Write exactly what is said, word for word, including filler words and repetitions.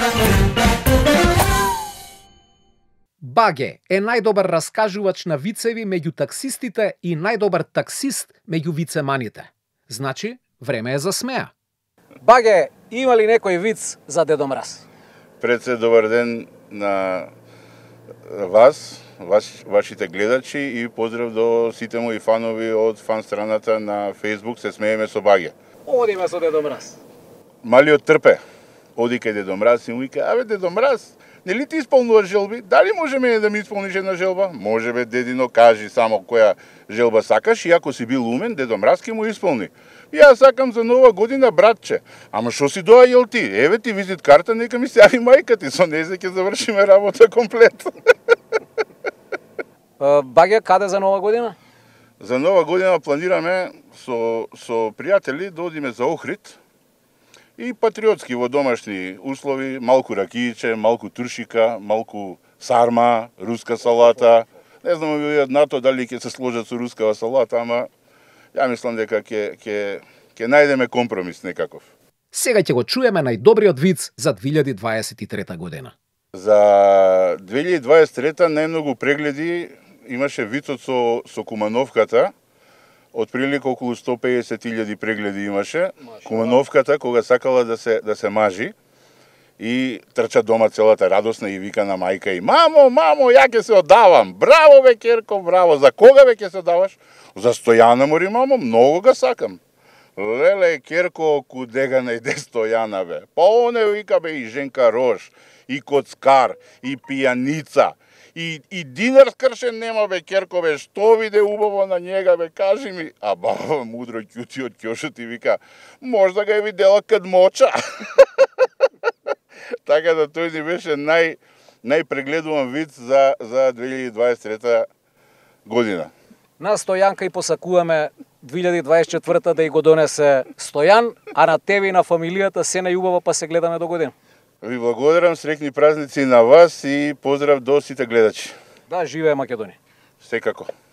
Баге е најдобар раскажувач на вицеви меѓу таксистите и најдобар таксист меѓу вицеманите. Значи, време е за смеа. Баге, има ли некој виц за Дедо Мраз? Пред се добар ден на вас, ваш, вашите гледачи и поздрав до сите мои фанови од фан страната на Facebook Се смееме со Баге. Одиме со Дедо Мраз. Малиот трпе. Оди кај Дедо Мраз и му вика: "Абе Дедо Мраз, нели ти исполнуваш желби? Дали може мене да ми исполниш една желба?" "Може бе, дедино, кажи само која желба сакаш и ако си бил умен, Дедо Мраз ќе му исполни." "Јас сакам за нова година, братче." "Ама шо си доаѓал ти? Еве ти визит карта, нека ми се јави мајка ти, со незе ќе завршиме работа комплет." Баге, каде за нова година? За нова година планираме со со пријатели да одиме за Охрид и патриотски во домашни услови, малку ракијче, малку туршика, малку сарма, руска салата. Не знам овие нато дали ќе се сложат со рускава салата, ама ја мислам дека ќе ќе ќе најдеме компромис некаков. Сега ќе го чуеме најдобриот виц за две илјади дваесет и трета година. За две илјади дваесет и трета најмногу прегледи имаше вицот со со Кумановката. Отприлика околу сто и песет илјади прегледи имаше. Кумановката кога сакала да се да се мажи и трча дома целата радосна и вика на мајка и: "Мамо, мамо, ја ќе се одавам. Браво бе Керко, браво. За кога бе ќе се одаваш?" "За Стојана мори, мамо, многу га сакам." "Леле Керко, кудега најде Стојана бе? Па оне вика бе и Женка Рош, и коцкар, и пијаница. И, и динар скршен нема бе Керко бе, што виде убаво на njega бе, кажи ми." А баба мудро ќути од ќошот и вика: "Можда га е видела кад моча." Така да тој ни беше нај најпрегледуван виц за за две илјади дваесет и трета година. На Стојанка и посакуваме две илјади дваесет и четврта да и го донесе Стојан, а на тебе и на фамилијата се најубаво, па се гледаме до година. Ви благодарам, среќни празници на вас и поздрав до сите гледачи. Да живее Македонија. Секако.